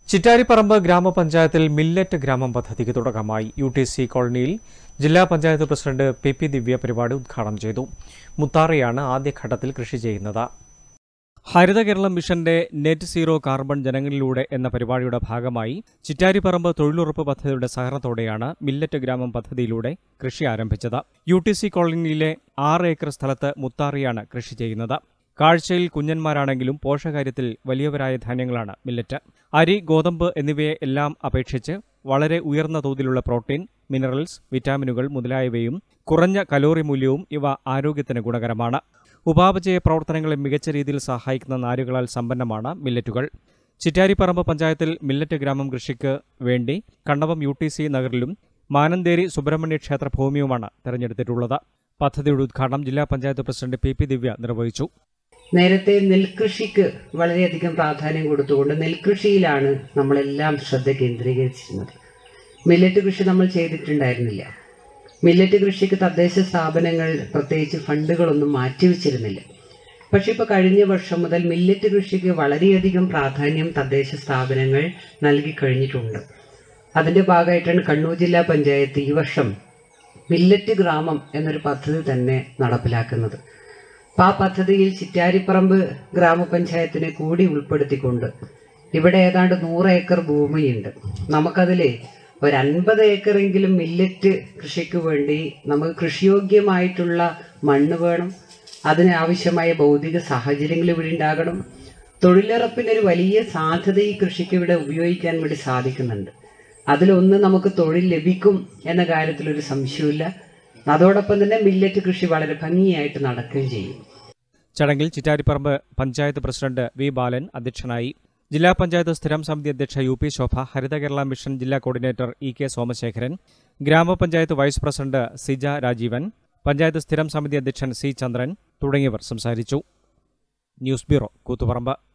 ചിറ്റാരിപ്പറമ്പ് ഗ്രാമപഞ്ചായത്തിൽ മില്ലറ്റ് ഗ്രാമം പദ്ധതിക്ക് തുടക്കമായി. UTC കോളനിയിൽ ജില്ലാ പഞ്ചായത്ത് പ്രസിഡന്റ് PP ദിവ്യ പരിപാടി ഉദ്ഘാടനം ചെയ്തു. മുത്താറിയാണ് ആദ്യഘട്ടത്തിൽ കൃഷി ചെയ്യുന്നത്. ഹരിത കേരളം മിഷന്റെ നെറ്റ് സീറോ കാർബൺ ജനങ്ങളിലൂടെ എന്ന പരിപാടിയുടെ ഭാഗമായി ചിറ്റാരിപ്പറമ്പ് തൊഴിലുറപ്പ് പദ്ധതിയുടെ സഹകരണത്തോടെയാണ് മില്ലറ്റ് ഗ്രാമം പദ്ധതിയിലൂടെ കൃഷി ആരംഭിച്ചത്. UTC കോളനിയിലെ 6 ഏക്കർ സ്ഥലത്ത് മുത്താറിയാണ് കൃഷി ചെയ്യുന്നത്. കാഴ്ചയിൽ കുഞ്ഞന്മാരാണെങ്കിലും പോഷകകാര്യത്തിൽ വലിയവരായ ധാന്യങ്ങളാണ് മില്ലറ്റ്. അരി, ഗോതമ്പ് എന്നിവയെ എല്ലാം അപേക്ഷിച്ച് വളരെ ഉയർന്ന തോതിലുള്ള പ്രോട്ടീൻ, മിനറൽസ്, വിറ്റാമിനുകൾ മുതലായവയും കുറഞ്ഞ കലോറി മൂല്യവും ഇവ ആരോഗ്യത്തിന് ഗുണകരമാണ്. ഉപാപചയ പ്രവർത്തനങ്ങളെ മികച്ച രീതിയിൽ സഹായിക്കുന്ന നാരുകളാൽ സമ്പന്നമാണ് മില്ലറ്റുകൾ. ചിറ്റാരിപ്പറമ്പ് പഞ്ചായത്തിൽ മില്ലറ്റ് ഗ്രാമം കൃഷിക്ക് വേണ്ടി കണ്ണവം UTC നഗറിലും മാനന്തേരി സുബ്രഹ്മണ്യ ക്ഷേത്ര ഭൂമിയുമാണ് തെരഞ്ഞെടുത്തിട്ടുള്ളത്. പദ്ധതിയുടെ ഉദ്ഘാടനം ജില്ലാ പഞ്ചായത്ത് പ്രസിഡന്റ് PP ദിവ്യ നിർവഹിച്ചു. നേരത്തെ നെൽകൃഷിക്ക് വളരെയധികം പ്രാധാന്യം കൊടുത്തുകൊണ്ട് നെൽകൃഷിയിലാണ് നമ്മളെല്ലാം ശ്രദ്ധ കേന്ദ്രീകരിച്ചിരുന്നത്. മില്ലറ്റ് കൃഷി നമ്മൾ ചെയ്തിട്ടുണ്ടായിരുന്നില്ല. മില്ലറ്റ് കൃഷിക്ക് തദ്ദേശ സ്ഥാപനങ്ങൾ പ്രത്യേകിച്ച് ഫണ്ടുകളൊന്നും മാറ്റിവെച്ചിരുന്നില്ല. പക്ഷെ ഇപ്പോൾ കഴിഞ്ഞ വർഷം മുതൽ മില്ലറ്റ് കൃഷിക്ക് വളരെയധികം പ്രാധാന്യം തദ്ദേശ സ്ഥാപനങ്ങൾ നൽകിക്കഴിഞ്ഞിട്ടുണ്ട്. അതിൻ്റെ ഭാഗമായിട്ടാണ് കണ്ണൂർ ജില്ലാ പഞ്ചായത്ത് ഈ വർഷം മില്ലറ്റ് ഗ്രാമം എന്നൊരു പദ്ധതി തന്നെ നടപ്പിലാക്കുന്നത്. ആ പദ്ധതിയിൽ ചിറ്റാരിപ്പറമ്പ് ഗ്രാമപഞ്ചായത്തിനെ കൂടി ഉൾപ്പെടുത്തിക്കൊണ്ട് ഇവിടെ ഏതാണ്ട് 100 ഏക്കർ ഭൂമിയുണ്ട്. നമുക്കതിൽ ഒരു 50 ഏക്കറെങ്കിലും മില്ലറ്റ് കൃഷിക്ക് വേണ്ടി നമുക്ക് കൃഷിയോഗ്യമായിട്ടുള്ള മണ്ണ് വേണം. അതിനാവശ്യമായ ഭൗതിക സാഹചര്യങ്ങൾ ഇവിടെ ഉണ്ടാകണം. തൊഴിലുറപ്പിനൊരു വലിയ സാധ്യത ഈ കൃഷിക്ക് ഇവിടെ ഉപയോഗിക്കാൻ വേണ്ടി സാധിക്കുന്നുണ്ട്. അതിലൊന്ന് നമുക്ക് തൊഴിൽ ലഭിക്കും എന്ന കാര്യത്തിലൊരു സംശയമില്ല. അതോടൊപ്പം തന്നെ മില്ലറ്റ് കൃഷി വളരെ ഭംഗിയായിട്ട് നടക്കുകയും ചെയ്യും. ചടങ്ങിൽ ചിറ്റാരിപ്പറമ്പ് പഞ്ചായത്ത് പ്രസിഡന്റ് V. ബാലൻ അധ്യക്ഷനായി. ജില്ലാ പഞ്ചായത്ത് സ്ഥിരം സമിതി അധ്യക്ഷ UP ശോഭ, ഹരിത കേരള മിഷൻ ജില്ലാ coordinator EK Somasekharan, gramapanchayat vice president Sija Rajeevan, panchayat സ്ഥിരം സമിതി അധ്യക്ഷൻ C. ചന്ദ്രൻ തുടങ്ങിയവർ സംസാരിച്ചു. News bureau, Koothuparamba.